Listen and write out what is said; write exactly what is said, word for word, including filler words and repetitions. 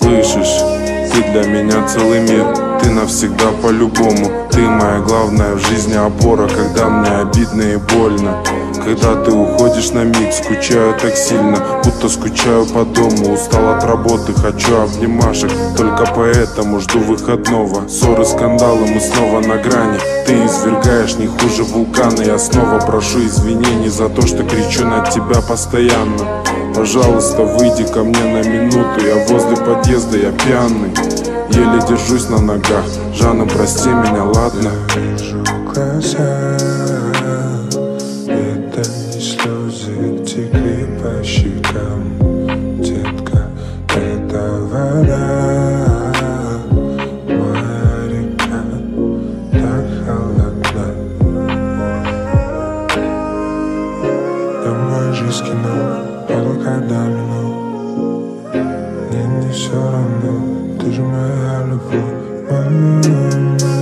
Слышишь, ты для меня целый мир, ты навсегда по-любому. Ты моя главная в жизни опора, когда мне обидно и больно. Когда ты уходишь на миг, скучаю так сильно, будто скучаю по дому. Устал от работы, хочу обнимашек, только поэтому жду выходного. Ссоры, скандалы, мы снова на грани. Ты извергаешь не хуже вулкана. Я снова прошу извинений за то, что кричу на тебя постоянно. Пожалуйста, выйди ко мне на минуту, я возле подъезда, я пьяный, еле держусь на ногах. Жанна, прости меня, ладно? Я вижу глаза, это не слезы, текли по щекам. Детка, это вода, моя река, так холодна. Домой жизнь кино, пока домино. Мне не все равно, ты же моя любовь.